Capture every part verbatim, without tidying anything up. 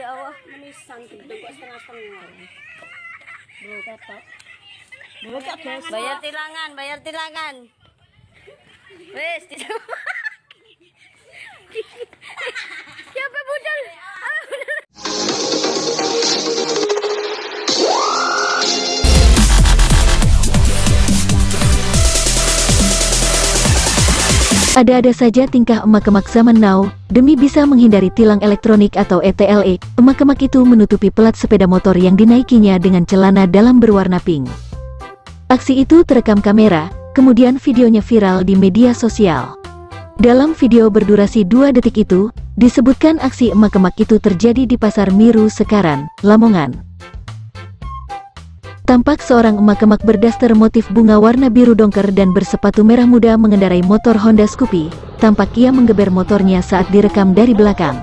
ya Allah, menisan gede kok setengah-setengah. Bayar tilangan, bayar tilangan. Wes, tidak. Siapa budal? Ada-ada saja tingkah emak-emak zaman now, demi bisa menghindari tilang elektronik atau E T L E, emak-emak itu menutupi pelat sepeda motor yang dinaikinya dengan celana dalam berwarna pink. Aksi itu terekam kamera, kemudian videonya viral di media sosial. Dalam video berdurasi dua detik itu, disebutkan aksi emak-emak itu terjadi di Pasar Miru Sekaran, Lamongan. Tampak seorang emak-emak berdaster motif bunga warna biru dongker dan bersepatu merah muda mengendarai motor Honda Scoopy. Tampak ia menggeber motornya saat direkam dari belakang.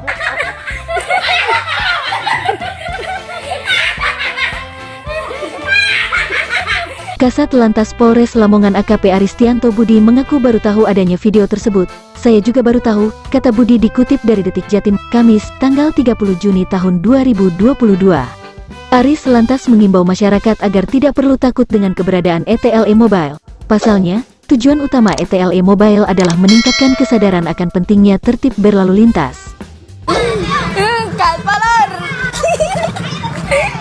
Kasat Lantas Polres Lamongan A K P Aristianto Budi mengaku baru tahu adanya video tersebut. Saya juga baru tahu, kata Budi dikutip dari Detik Jatim, Kamis, tanggal tiga puluh Juni tahun dua ribu dua puluh dua. Aris lantas mengimbau masyarakat agar tidak perlu takut dengan keberadaan E T L E Mobile. Pasalnya, tujuan utama E T L E Mobile adalah meningkatkan kesadaran akan pentingnya tertib berlalu lintas. Kalpalar.